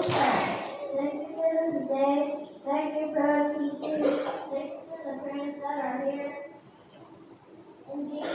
Thank you for this day. Thank you for our teachers. Thank you for the friends that are here. In Jesus'